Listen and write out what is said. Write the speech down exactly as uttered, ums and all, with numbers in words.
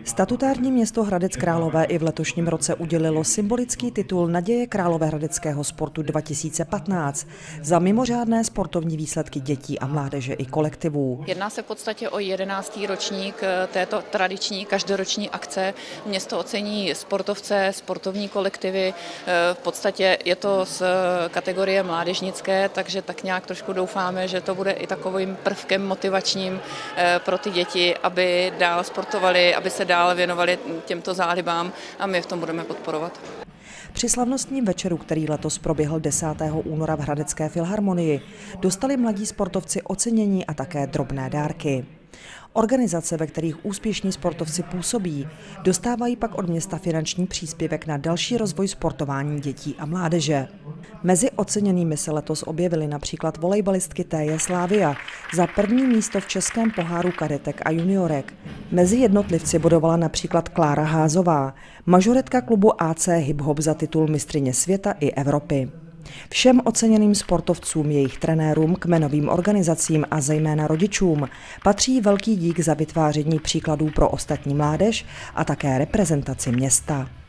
Statutární město Hradec Králové i v letošním roce udělilo symbolický titul Naděje královéhradeckého sportu dva tisíce patnáct za mimořádné sportovní výsledky dětí a mládeže i kolektivů. Jedná se v podstatě o jedenáctý ročník této tradiční každoroční akce. Město ocení sportovce, sportovní kolektivy. V podstatě je to z kategorie mládežnické, takže tak nějak trošku doufáme, že to bude i takovým prvkem motivačním pro ty děti, aby dál sportovali, aby se dál věnovali těmto zálibám a my v tom budeme podporovat. Při slavnostním večeru, který letos proběhl desátého února v Hradecké filharmonii, dostali mladí sportovci ocenění a také drobné dárky. Organizace, ve kterých úspěšní sportovci působí, dostávají pak od města finanční příspěvek na další rozvoj sportování dětí a mládeže. Mezi oceněnými se letos objevily například volejbalistky T J Slavia za první místo v českém poháru kadetek a juniorek. Mezi jednotlivci bodovala například Klára Házová, mažoretka klubu A C Hip Hop za titul mistryně světa i Evropy. Všem oceněným sportovcům, jejich trenérům, kmenovým organizacím a zejména rodičům patří velký dík za vytváření příkladů pro ostatní mládež a také reprezentaci města.